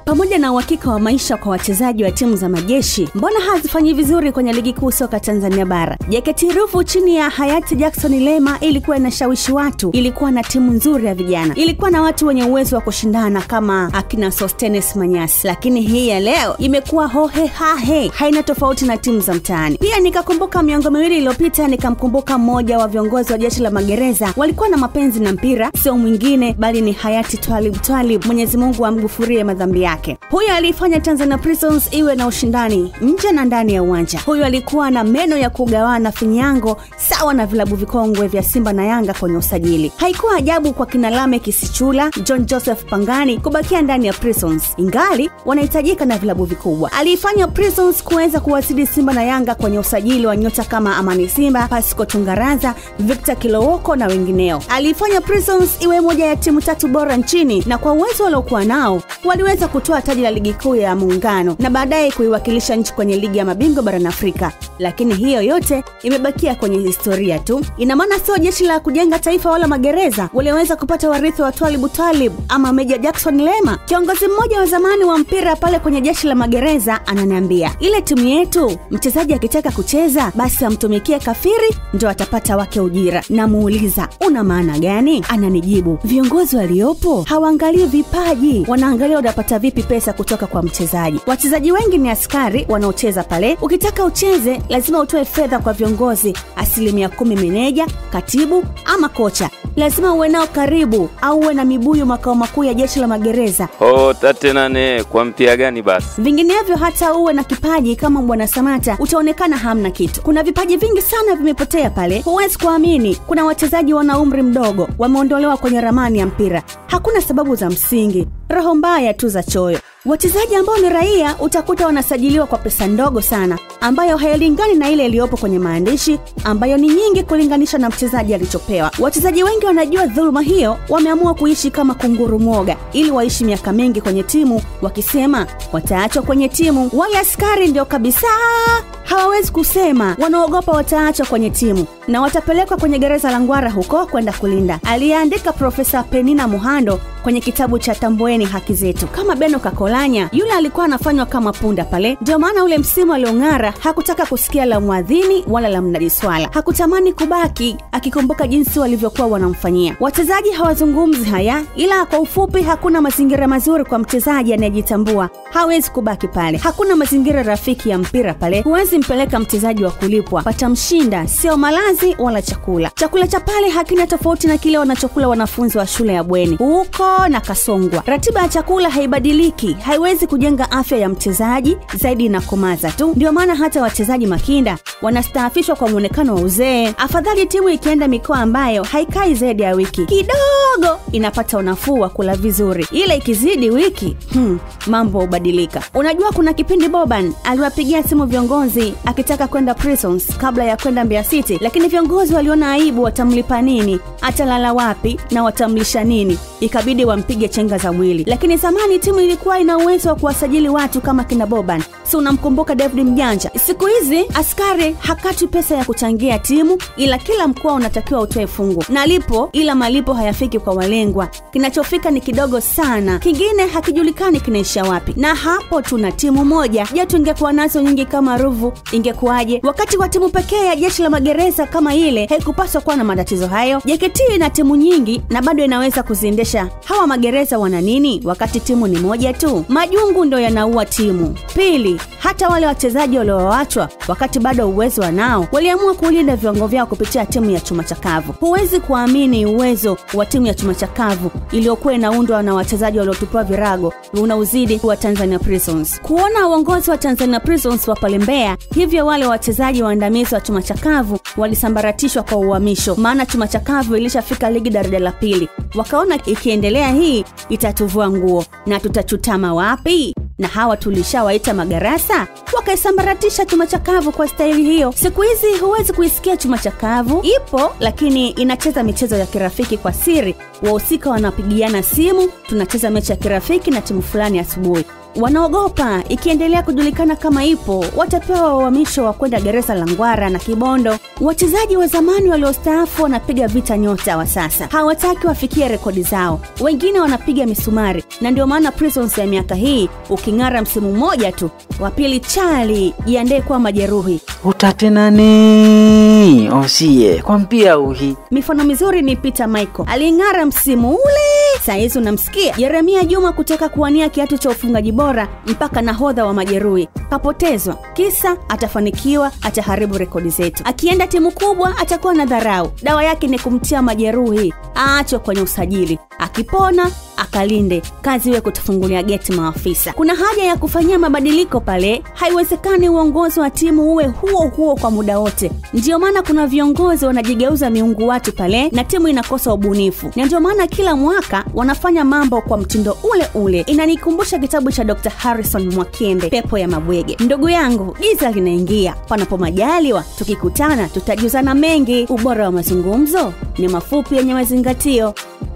Pamoja na uhakika wa maisha kwa wachezaji wa timu za majeshi, mbona hazifanyi vizuri kwenye ligi kuu soka Tanzania bara? JKT Ruvu chini ya hayati Jackson Lema ilikuwa inashawishi watu, ilikuwa na timu nzuri ya vijana, ilikuwa na watu wenye uwezo wa kushindana kama akina Sostenes Manyasi. Lakini hii ya leo imekuwa hohe hahe, haina tofauti na timu za mtaani. Pia nikakumbuka miongo miwili iliyopita, nikamkumbuka mmoja wa viongozi wa jeshi la magereza walikuwa na mapenzi na mpira, sio mwingine bali ni hayati Twalib, Mwenyezi Mungu amghufurie madhambi yake. Huyu alifanya Tanzania Prisons iwe na ushindani nje na ndani ya uwanja. Huyu alikuwa na meno ya kugawana finyango sawa na vilabu vikongwe vya Simba na Yanga kwenye usajili. Haikuwa ajabu kwa kina Lame Kisichula, John Joseph Pangani kubakia ndani ya Prisons ingali wanahitajika na vilabu vikubwa. Alifanya Prisons kuweza kuwasili Simba na Yanga kwenye usajili wa nyota kama Amani Simba, Pasco Tungaraza, Victor Kilowoko na wengineo. Alifanya Prisons iwe moja ya timu 3 bora nchini, na kwa uwezo waliokuwa nao waliweza kutoa taji la ligi kuu ya Muungano na baadaye kuiwakilisha nchi kwenye ligi ya mabingwa barani Afrika. Lakini hiyo yote imebakia kwenye historia tu. Ina maana sio jeshi la kujenga taifa wala magereza waliweza kupata warithi wa Twalib ama Meja Jackson Lema. Kiongozi mmoja wa zamani wa mpira pale kwenye jeshi la magereza ananiambia, ile timu yetu mchezaji akitaka kucheza basi amtumikie kafiri ndio atapata wake ujira. Namuuliza, una maana gani? Ananijibu, viongozi waliopo hawaangalii vipaji, wanaangalia utapata vipi pesa kutoka kwa mchezaji. Wachezaji wengi ni askari wanaocheza pale. Ukitaka ucheze lazima utoe fedha kwa viongozi, 10% meneja, katibu ama kocha. Lazima uwe nao karibu au uwe na mibuyu makao makuu ya jeshi la magereza. Tatenane kwa mpia gani basi? Vinginevyo hata uwe na kipaji kama Bwana Samata utaonekana hamna kitu. Kuna vipaji vingi sana vimepotea pale. Huwezi kuamini, kuna wachezaji wana umri mdogo wameondolewa kwenye ramani ya mpira. Hakuna sababu za msingi, roho mbaya tu za choyo. Wachezaji ambao ni raia utakuta wanasajiliwa kwa pesa ndogo sana ambayo hailingani na ile iliyopo kwenye maandishi, ambayo ni nyingi kulinganisha na mchezaji alichopewa. Wachezaji wengi wanajua dhuluma hiyo, wameamua kuishi kama kunguru mwoga ili waishi miaka mingi kwenye timu wakisema wataachwa kwenye timu. Wale askari ndio kabisa hawawezi kusema, wanaogopa wataachwa kwenye timu na watapelekwa kwenye gereza la Ngwara huko kwenda kulinda. Aliandika Profesa Penina Muhando kwenye kitabu cha Tamboeni Haki Zetu. Kama Beno Kakolanya, yule alikuwa anafanywa kama punda pale. Ndio maana ule msimu aliong'ara hakutaka kusikia la muadhini wala la mnadi swala. Hakutamani kubaki akikumbuka jinsi walivyokuwa wanamfanyia. Wachezaji hawazungumzi haya, ila kwa ufupi hakuna mazingira mazuri kwa mchezaji anayejitambua. Hawezi kubaki pale. Hakuna mazingira rafiki ya mpira pale. Huwezi mpeleka mchezaji wa kulipwa, patamshinda sio malazi wala chakula. Chakula cha pale hakina tofauti na kile wanachokula wanafunzi wa shule ya bweni huko na Kasongwa. Ratiba ya chakula haibadiliki, haiwezi kujenga afya ya mchezaji, zaidi na kumaza tu. Ndio maana hata wachezaji makinda wanastaafishwa kwa muonekano wa uzee. Afadhali timu ikienda mikoa ambayo haikai zaidi ya wiki, kidogo inapata unafuu wa kula vizuri. Ile ikizidi wiki, mambo hubadilika. Unajua kuna kipindi Boban aliwapigia simu viongozi akitaka kwenda Prisons kabla ya kwenda Mbeya City, lakini viongozi waliona aibu, watamlipa nini, atalala wapi na watamlisha nini, ikabidi wampige chenga za mwili. Lakini zamani timu ilikuwa ina uwezo wa kuwasajili watu kama kina Boban. Si unamkumbuka David Mjanja? Siku hizi askari hakati pesa ya kuchangia timu, ila kila mkoa unatakiwa utoe fungu. Na lipo ila malipo hayafiki kwa walengwa. Kinachofika ni kidogo sana. Kingine hakijulikani kinaisha wapi. Na hapo tuna timu moja. Je, tungekuwa nazo nyingi kama Ruvu ingekuwaje? Wakati wa timu pekee ya jeshi la magereza kama ile haikupaswa kuwa na matatizo hayo. JKT ina timu nyingi na bado inaweza kuziendesha. Hawa magereza wana nini wakati timu ni moja tu? Majungu ndio yanaua timu. Pili, hata wale wachezaji walioachwa wakati bado uwezo wanao waliamua kulinda viwango vyao kupitia timu ya Chuma Chakavu. Huwezi kuamini uwezo wa timu ya Chuma Chakavu iliyokuwa inaundwa na wachezaji waliotupa virago unauzidi wa Tanzania Prisons. Kuona uongozi wa Tanzania Prisons wa pale Mbeya, hivyo wale wachezaji waandamizi wa Chuma Chakavu walisambaratishwa kwa uhamisho, maana Chuma Chakavu ilishafika ligi daraja la pili. Wakaona ikiendelea hii itatuvua nguo na tutachutama wapi? Na hawa tulishawaita magarasa, wakaisambaratisha Chuma Chakavu kwa staili hiyo. Siku hizi huwezi kuisikia Chuma Chakavu. Ipo, lakini inacheza michezo ya kirafiki kwa siri. Wahusika wanapigiana simu, tunacheza mechi ya kirafiki na timu fulani asubuhi. Wanaogopa ikiendelea kujulikana kama ipo, watapewa uhamisho wa kwenda gereza la Ngwara na Kibondo. Wachezaji wa zamani waliostaafu wanapiga vita nyota wa sasa. Hawataki wafikie rekodi zao. Wengine wanapiga misumari, na ndio maana Prisons ya miaka hii uking'ara msimu mmoja tu, wa pili chali jiandae kwa majeruhi. Utatenani osie kwa mpia uhi. Mifano mizuri ni Peter Michael, aling'ara msimu ule. Saizi unamsikia Jeremia Juma kutaka kuwania kiatu cha ufungaji bora mpaka nahodha wa majeruhi. Kapotezwa. Kisa atafanikiwa, ataharibu rekodi zetu. Akienda timu kubwa atakuwa na dharau. Dawa yake ni kumtia majeruhi, aachwe kwenye usajili. Akipona akalinde, kazi iwe kutufungulia geti maafisa. Kuna haja ya kufanyia mabadiliko pale. Haiwezekani uongozi wa timu uwe huo kwa muda wote. Ndio maana kuna viongozi wanajigeuza miungu watu pale na timu inakosa ubunifu. Na ndio maana kila mwaka wanafanya mambo kwa mtindo ule ule. Inanikumbusha kitabu cha Dr. Harrison Mwakembe, Pepo ya Mabwege. Ndugu yangu, giza linaingia. Panapo majaliwa tukikutana tutajuzana mengi. Ubora wa mazungumzo ni mafupi yenye mazingatio.